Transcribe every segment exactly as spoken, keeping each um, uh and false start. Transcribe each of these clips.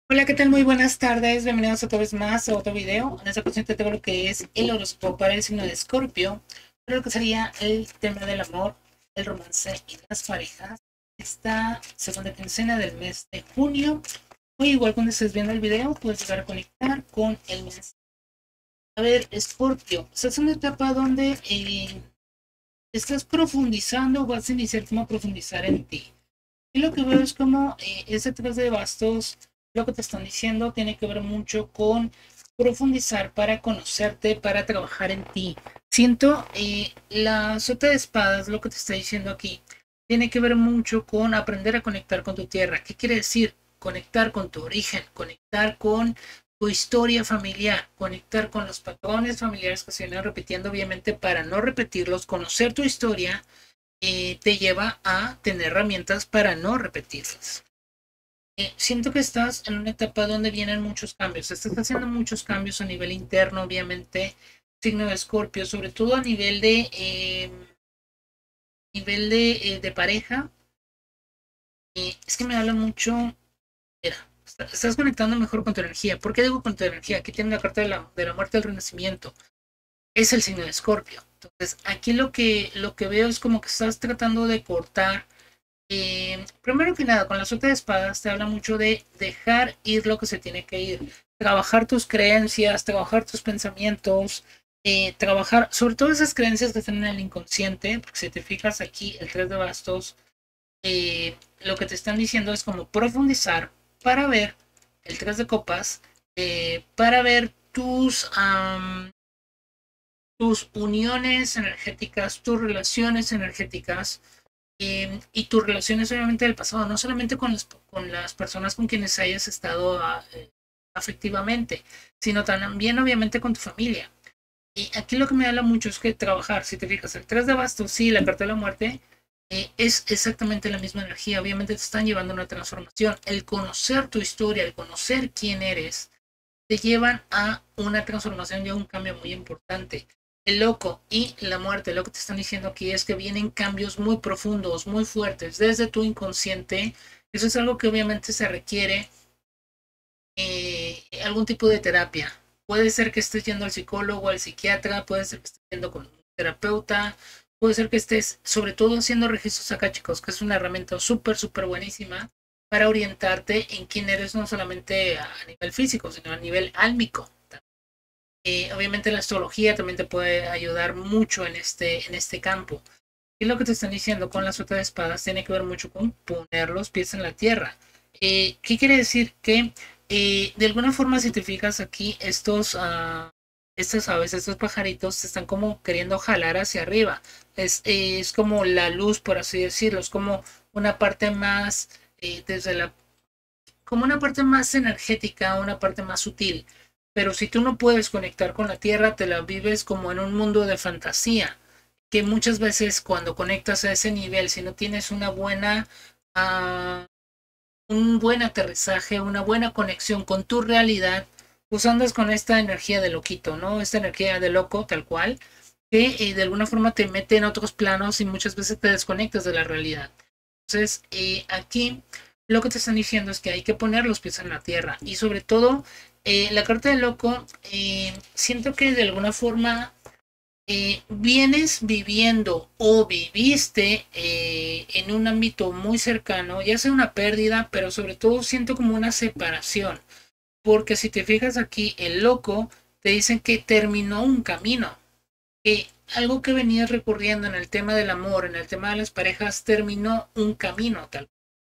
Hola, ¿qué tal? Muy buenas tardes. Bienvenidos otra vez más a otro video. En esta ocasión te tengo lo que es el horóscopo para el signo de Escorpio, para lo que sería el tema del amor, el romance y las parejas. Esta segunda quincena del mes de junio. O igual cuando estés viendo el video, puedes llegar a conectar con el mes. A ver, Escorpio, estás en una etapa donde eh, estás profundizando, vas a iniciar como a profundizar en ti. Y lo que veo es como eh, ese tres de bastos, lo que te están diciendo, tiene que ver mucho con profundizar para conocerte, para trabajar en ti. Siento eh, la sota de espadas, lo que te está diciendo aquí, tiene que ver mucho con aprender a conectar con tu tierra. ¿Qué quiere decir? Conectar con tu origen, conectar con tu historia familiar, conectar con los patrones familiares que se vienen repitiendo, obviamente para no repetirlos, conocer tu historia eh, te lleva a tener herramientas para no repetirlas. Eh, siento que estás en una etapa donde vienen muchos cambios. Estás haciendo muchos cambios a nivel interno, obviamente, signo de Escorpio, sobre todo a nivel de eh, nivel de, eh, de pareja. Eh, es que me habla mucho. Mira, estás conectando mejor con tu energía. ¿Por qué digo con tu energía? Aquí tiene la carta de la, de la muerte del renacimiento. Es el signo de Escorpio. Entonces, aquí lo que, lo que veo es como que estás tratando de cortar. Eh, primero que nada, con la suerte de espadas te habla mucho de dejar ir lo que se tiene que ir, trabajar tus creencias, trabajar tus pensamientos, eh, trabajar sobre todo esas creencias que están en el inconsciente, porque si te fijas aquí, el tres de bastos, eh, lo que te están diciendo es como profundizar para ver el tres de copas, eh, para ver tus, um, tus uniones energéticas, tus relaciones energéticas, eh, y tus relaciones obviamente del pasado, no solamente con las, con las personas con quienes hayas estado a, eh, afectivamente, sino también obviamente con tu familia. Y aquí lo que me habla mucho es que trabajar, si te fijas, el tres de bastos, sí, la carta de la muerte, eh, es exactamente la misma energía, obviamente te están llevando a una transformación. El conocer tu historia, el conocer quién eres, te llevan a una transformación y a un cambio muy importante. El loco y la muerte, lo que te están diciendo aquí es que vienen cambios muy profundos, muy fuertes, desde tu inconsciente. Eso es algo que obviamente se requiere eh, algún tipo de terapia. Puede ser que estés yendo al psicólogo, al psiquiatra, puede ser que estés yendo con un terapeuta, puede ser que estés sobre todo haciendo registros acá, chicos, que es una herramienta súper, súper buenísima para orientarte en quién eres, no solamente a nivel físico, sino a nivel álmico. Eh, obviamente la astrología también te puede ayudar mucho en este, en este campo. Y lo que te están diciendo con la suerte de espadas tiene que ver mucho con poner los pies en la tierra. Eh, ¿Qué quiere decir? Que eh, de alguna forma, si te fijas aquí, estos, uh, estas aves, estos pajaritos, se están como queriendo jalar hacia arriba. Es, eh, es como la luz, por así decirlo, es como una parte más, eh, desde la como una parte más energética, una parte más sutil. Pero si tú no puedes conectar con la tierra, te la vives como en un mundo de fantasía, que muchas veces cuando conectas a ese nivel, si no tienes una buena, uh, un buen aterrizaje, una buena conexión con tu realidad, pues andas con esta energía de loquito, ¿no? Esta energía de loco, tal cual, que eh, de alguna forma te mete en otros planos y muchas veces te desconectas de la realidad. Entonces, eh, aquí lo que te están diciendo es que hay que poner los pies en la tierra y sobre todo eh, la carta del loco, eh, siento que de alguna forma eh, vienes viviendo o viviste eh, en un ámbito muy cercano, ya sea una pérdida, pero sobre todo siento como una separación, porque si te fijas aquí, el loco te dicen que terminó un camino, que algo que venías recurriendo en el tema del amor, en el tema de las parejas, terminó un camino tal.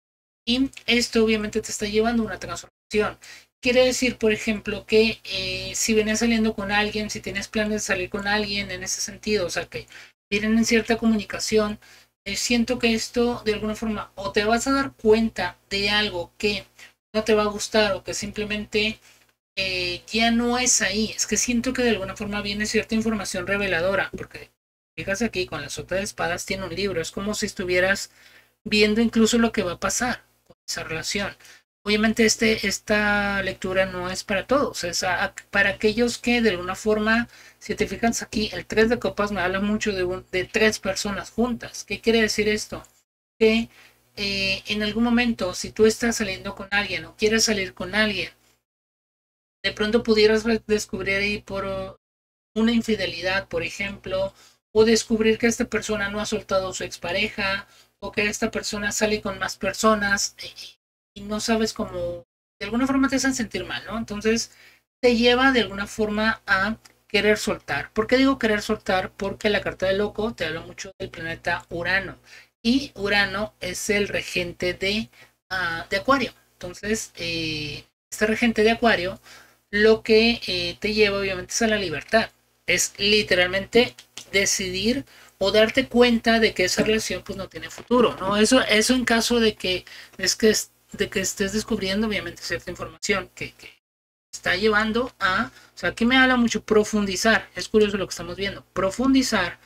Y esto obviamente te está llevando a una transformación. Quiere decir, por ejemplo, que eh, si venías saliendo con alguien, si tienes planes de salir con alguien en ese sentido, o sea, que vienen en cierta comunicación, eh, siento que esto de alguna forma o te vas a dar cuenta de algo que no te va a gustar o que simplemente eh, ya no es ahí. Es que siento que de alguna forma viene cierta información reveladora, porque fíjate aquí con la sota de espadas tiene un libro, es como si estuvieras viendo incluso lo que va a pasar con esa relación. Obviamente este, esta lectura no es para todos, es a, a, para aquellos que de alguna forma, si te fijas aquí, el tres de copas me habla mucho de, un, de tres personas juntas. ¿Qué quiere decir esto? Que eh, en algún momento, si tú estás saliendo con alguien o quieres salir con alguien, de pronto pudieras descubrir ahí por una infidelidad, por ejemplo, o descubrir que esta persona no ha soltado a su expareja, o que esta persona sale con más personas y, y no sabes cómo, de alguna forma te hacen sentir mal, ¿no? Entonces te lleva de alguna forma a querer soltar. ¿Por qué digo querer soltar? Porque la carta de loco te habla mucho del planeta Urano y Urano es el regente de, uh, de Acuario. Entonces, eh, este regente de Acuario lo que eh, te lleva obviamente es a la libertad. Es literalmente decidir o darte cuenta de que esa relación pues no tiene futuro, ¿no? Eso, eso en caso de que, es que, de que estés descubriendo obviamente cierta información que, que está llevando a, o sea, aquí me habla mucho profundizar, es curioso lo que estamos viendo, profundizar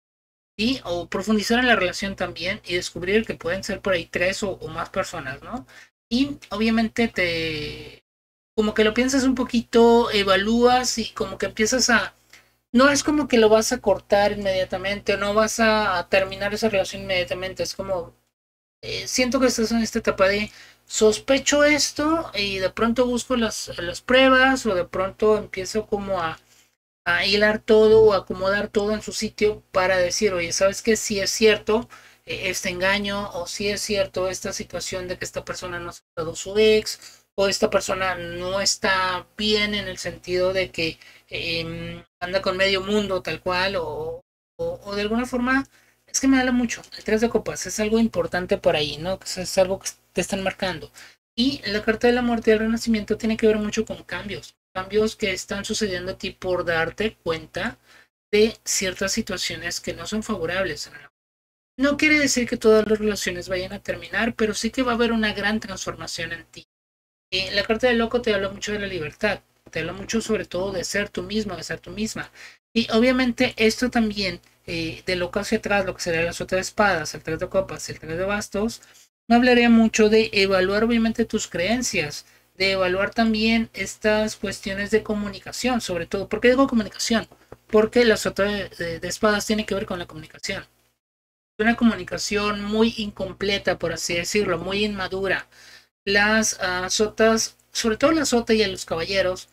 y o profundizar en la relación también y descubrir que pueden ser por ahí tres o, o más personas, ¿no? Y obviamente te, como que lo piensas un poquito, evalúas y como que empiezas a, no es como que lo vas a cortar inmediatamente o no vas a, a terminar esa relación inmediatamente, es como, eh, siento que estás en esta etapa de sospecho esto y de pronto busco las, las pruebas o de pronto empiezo como a, a hilar todo o acomodar todo en su sitio para decir, oye, ¿sabes qué? Si es cierto eh, este engaño o si es cierto esta situación de que esta persona no ha aceptado su ex o esta persona no está bien en el sentido de que eh, anda con medio mundo tal cual o, o, o de alguna forma es que me habla mucho. El tres de copas es algo importante por ahí, ¿no? Es algo que te están marcando. Y la carta de la muerte y el renacimiento tiene que ver mucho con cambios. Cambios que están sucediendo a ti por darte cuenta de ciertas situaciones que no son favorables. No quiere decir que todas las relaciones vayan a terminar, pero sí que va a haber una gran transformación en ti. Y la carta del loco te habla mucho de la libertad, te habla mucho sobre todo de ser tú mismo, de ser tú misma. Y obviamente esto también, eh, de loco hacia atrás, lo que sería la sota de espadas, el tres de copas, el tres de bastos, me hablaría mucho de evaluar obviamente tus creencias, de evaluar también estas cuestiones de comunicación, sobre todo. ¿Por qué digo comunicación? Porque la sota de, de, de espadas tiene que ver con la comunicación. Una comunicación muy incompleta, por así decirlo, muy inmadura. Las uh, sotas, sobre todo la sota y a los caballeros,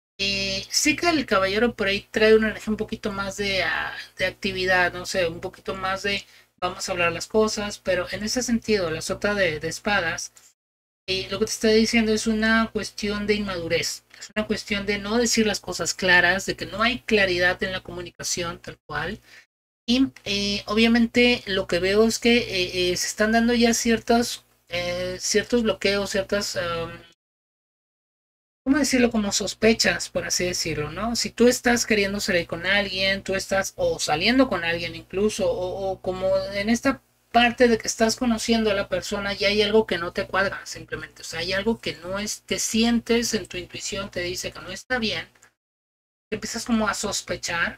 eh, sí que el caballero por ahí trae una energía un poquito más de, uh, de actividad, no sé, un poquito más de vamos a hablar las cosas, pero en ese sentido, la sota de, de espadas, eh, lo que te está diciendo es una cuestión de inmadurez, es una cuestión de no decir las cosas claras, de que no hay claridad en la comunicación tal cual. Y eh, obviamente lo que veo es que eh, eh, se están dando ya ciertos, eh, ciertos bloqueos, ciertas, um, ¿cómo decirlo? Como sospechas, por así decirlo, ¿no? Si tú estás queriendo salir con alguien, tú estás o saliendo con alguien incluso, o, o como en esta parte de que estás conociendo a la persona, ya hay algo que no te cuadra simplemente, o sea, hay algo que no es, te sientes en tu intuición, te dice que no está bien, empiezas como a sospechar.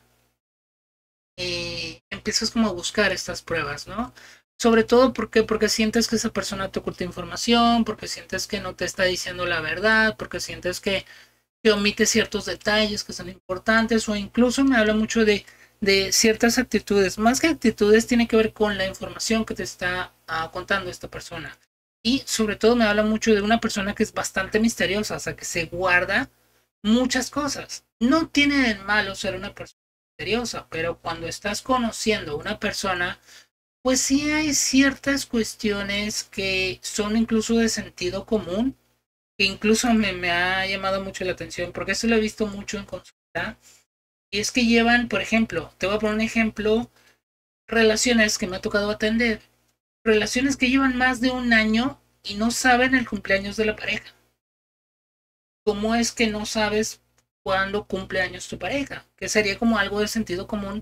Eh, empiezas como a buscar estas pruebas, ¿no? Sobre todo porque, porque sientes que esa persona te oculta información, porque sientes que no te está diciendo la verdad, porque sientes que, que omite ciertos detalles que son importantes o incluso me habla mucho de, de ciertas actitudes. Más que actitudes tiene que ver con la información que te está uh, contando esta persona. Y sobre todo me habla mucho de una persona que es bastante misteriosa, o sea, que se guarda muchas cosas. No tiene de malo ser una persona misteriosa, pero cuando estás conociendo a una persona, pues sí hay ciertas cuestiones que son incluso de sentido común, que incluso me, me ha llamado mucho la atención, porque eso lo he visto mucho en consulta, y es que llevan, por ejemplo, te voy a poner un ejemplo, relaciones que me ha tocado atender, relaciones que llevan más de un año y no saben el cumpleaños de la pareja. ¿Cómo es que no sabes cuándo cumple años tu pareja? Que sería como algo de sentido común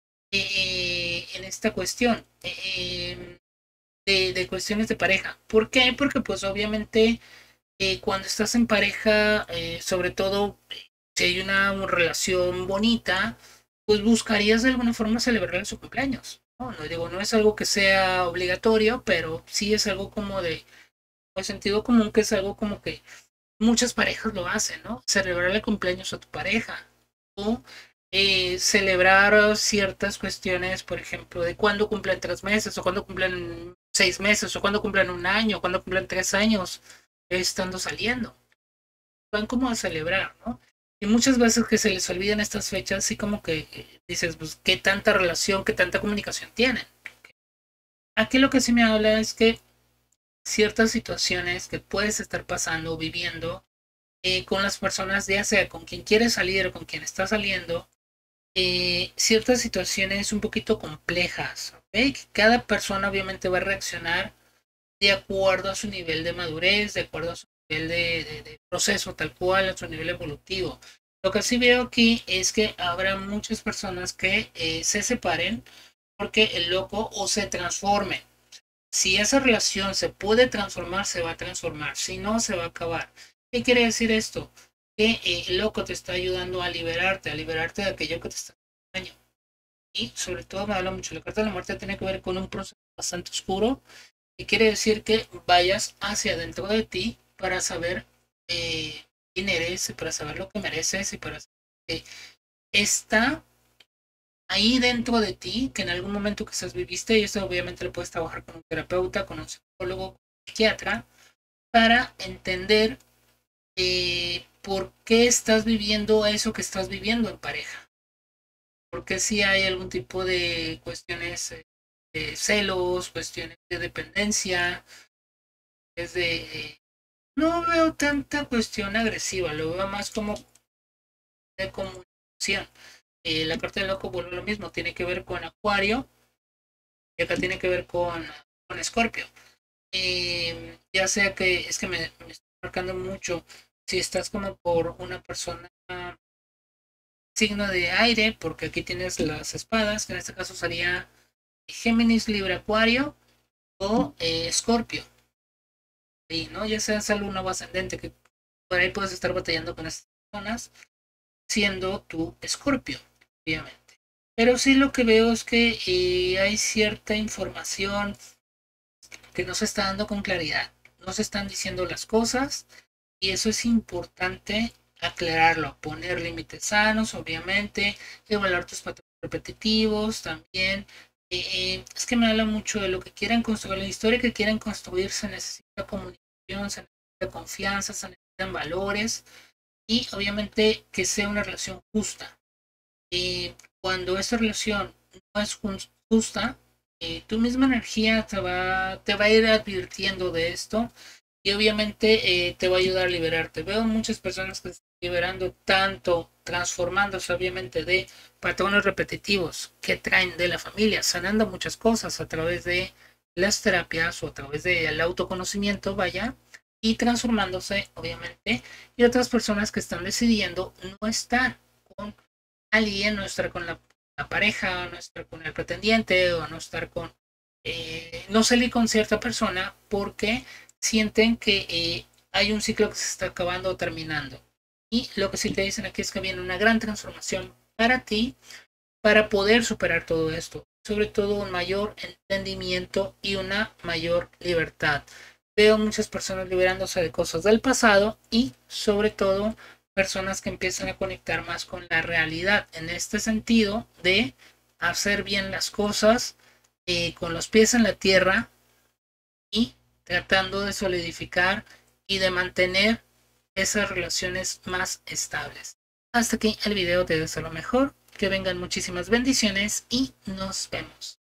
eh, en esta cuestión eh, de, de, cuestiones de pareja. ¿Por qué? Porque pues obviamente eh, cuando estás en pareja, eh, sobre todo si hay una, una relación bonita, pues buscarías de alguna forma celebrar su cumpleaños. No, no digo, no es algo que sea obligatorio, pero sí es algo como de, de sentido común, que es algo como que muchas parejas lo hacen, ¿no? Celebrar el cumpleaños a tu pareja o eh, celebrar ciertas cuestiones, por ejemplo, de cuándo cumplen tres meses o cuándo cumplen seis meses, o cuando cumplan un año, cuando cumplan tres años, estando saliendo. Van como a celebrar, ¿no? Y muchas veces que se les olvidan estas fechas, así como que eh, dices, pues, ¿qué tanta relación, qué tanta comunicación tienen? Aquí lo que sí me habla es que ciertas situaciones que puedes estar pasando o viviendo eh, con las personas, ya sea con quien quieres salir o con quien está saliendo, eh, ciertas situaciones un poquito complejas, ¿ok? Cada persona obviamente va a reaccionar de acuerdo a su nivel de madurez, de acuerdo a su nivel de, de, de proceso tal cual, a su nivel evolutivo. Lo que sí veo aquí es que habrá muchas personas que eh, se separen porque el loco o se transforme. Si esa relación se puede transformar, se va a transformar. Si no, se va a acabar. ¿Qué quiere decir esto? Que eh, el loco te está ayudando a liberarte, a liberarte de aquello que te está haciendo daño. Y sobre todo me habla mucho, la carta de la muerte tiene que ver con un proceso bastante oscuro y quiere decir que vayas hacia adentro de ti para saber eh, quién eres, para saber lo que mereces y para saber que está ahí dentro de ti, que en algún momento quizás viviste, y eso obviamente lo puedes trabajar con un terapeuta, con un psicólogo, con un psiquiatra, para entender eh, por qué estás viviendo eso que estás viviendo en pareja. Porque si hay algún tipo de cuestiones eh, de celos, cuestiones de dependencia, es de... No veo tanta cuestión agresiva, lo veo más como de comunicación. Eh, la carta del loco vuelve lo mismo, tiene que ver con Acuario y acá tiene que ver con, con Escorpio. Eh, ya sea que es que me, me está marcando mucho si estás como por una persona signo de aire, porque aquí tienes las espadas, que en este caso sería Géminis, Libra, Acuario o eh, Escorpio. Y no, ya sea luna o ascendente, que por ahí puedes estar batallando con estas personas, siendo tu Escorpio, obviamente. Pero sí lo que veo es que eh, hay cierta información que no se está dando con claridad, no se están diciendo las cosas y eso es importante aclararlo, poner límites sanos, obviamente, evaluar tus patrones repetitivos también. Eh, eh, es que me habla mucho de lo que quieren construir, la historia que quieren construir se necesita comunicación, se necesita confianza, se necesitan valores y obviamente que sea una relación justa. Eh, cuando esa relación no es justa, eh, tu misma energía te va, te va a ir advirtiendo de esto y obviamente eh, te va a ayudar a liberarte. Veo muchas personas que se están liberando tanto, transformándose obviamente de patrones repetitivos que traen de la familia, sanando muchas cosas a través de las terapias o a través del autoconocimiento, vaya, y transformándose obviamente, y otras personas que están decidiendo no estar con alguien, no estar con la, la pareja, no estar con el pretendiente o no estar con, eh, no salir con cierta persona porque sienten que eh, hay un ciclo que se está acabando o terminando. Y lo que sí te dicen aquí es que viene una gran transformación para ti, para poder superar todo esto. Sobre todo un mayor entendimiento y una mayor libertad. Veo muchas personas liberándose de cosas del pasado y sobre todo personas que empiezan a conectar más con la realidad en este sentido de hacer bien las cosas eh, con los pies en la tierra y tratando de solidificar y de mantener esas relaciones más estables. Hasta aquí el video, te deseo lo mejor, que vengan muchísimas bendiciones y nos vemos.